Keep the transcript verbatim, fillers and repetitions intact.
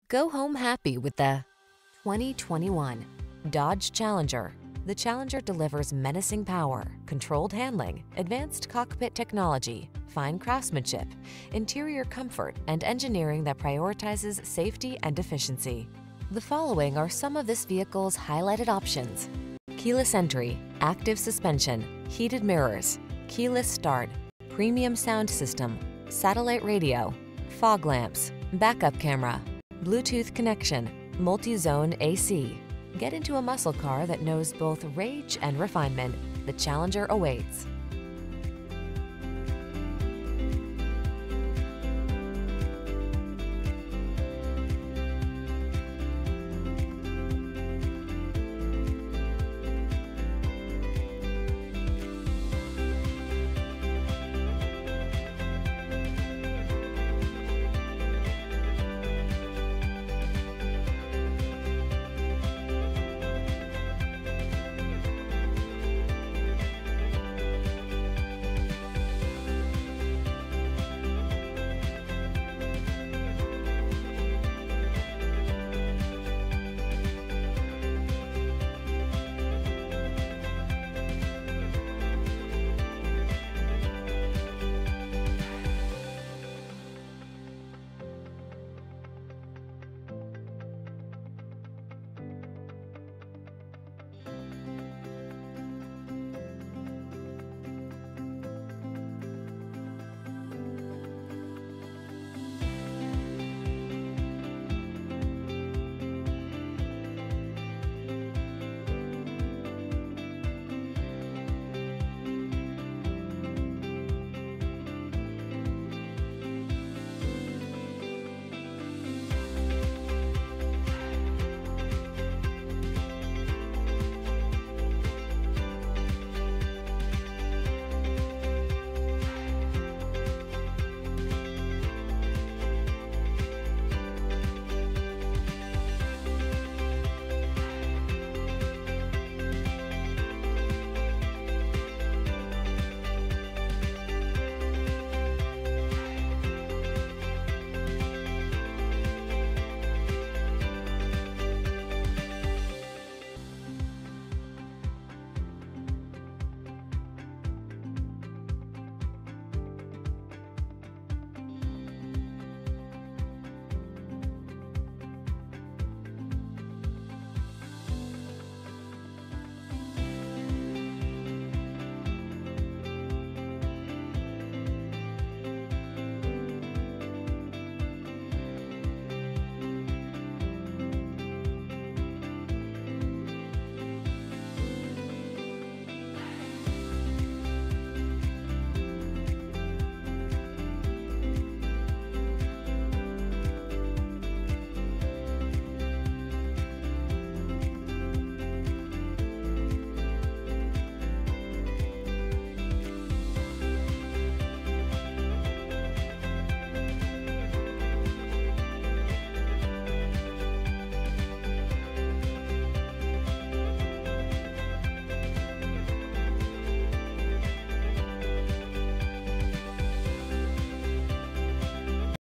Go home happy with the twenty twenty-one Dodge Challenger. The Challenger delivers menacing power, controlled handling, advanced cockpit technology, fine craftsmanship, interior comfort, and engineering that prioritizes safety and efficiency. The following are some of this vehicle's highlighted options: keyless entry, active suspension, heated mirrors, keyless start, premium sound system, satellite radio, fog lamps, backup camera, Bluetooth connection, multi-zone A C. Get into a muscle car that knows both rage and refinement. The Challenger awaits.